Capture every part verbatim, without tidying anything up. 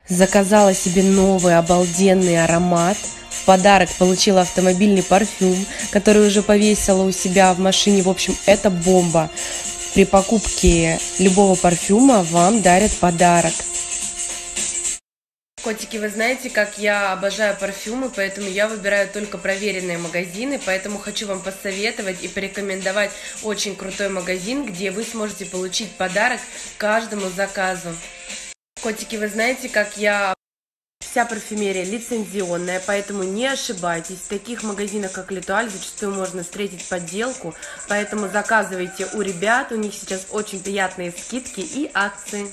Заказала себе новый обалденный аромат. В подарок получила автомобильный парфюм, который уже повесила у себя в машине. В общем, это бомба. При покупке любого парфюма вам дарят подарок. Котики, вы знаете, как я обожаю парфюмы, поэтому я выбираю только проверенные магазины, поэтому хочу вам посоветовать и порекомендовать очень крутой магазин, где вы сможете получить подарок каждому заказу. Котики, вы знаете, как я... Вся парфюмерия лицензионная, поэтому не ошибайтесь. В таких магазинах, как L'Etoile, зачастую можно встретить подделку, поэтому заказывайте у ребят, у них сейчас очень приятные скидки и акции.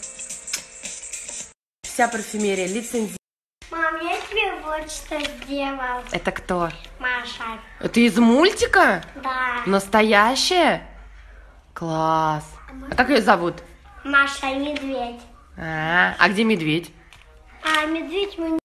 Вся парфюмерия лицензионная. Мам, я тебе вот что сделал. Это кто? Маша. Это из мультика? Да. Настоящая? Класс. А как ее зовут? Маша и медведь. А, а где медведь? А медведь мы...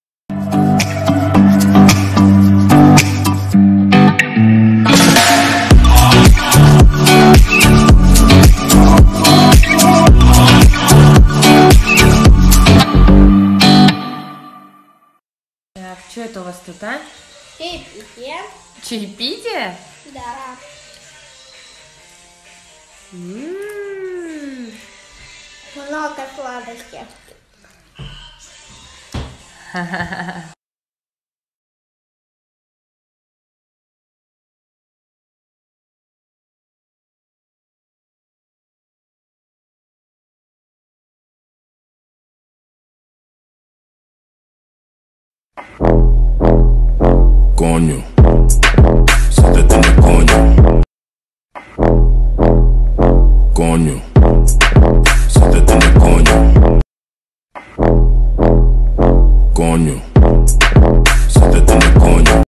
Так, что это у вас тут, а? Чаепитие. Чаепитие? Да. М-м-м. Много сладостей. Ха-ха-ха. Coño, se te tiene coño. Coño, se te tiene coño. Coño.